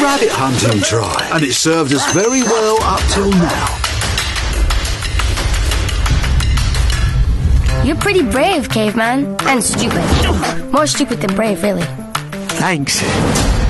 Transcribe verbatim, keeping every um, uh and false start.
rabbit hunting tribe, and it served us very well up till now. You're pretty brave, caveman. And stupid. More stupid than brave, really. Thanks.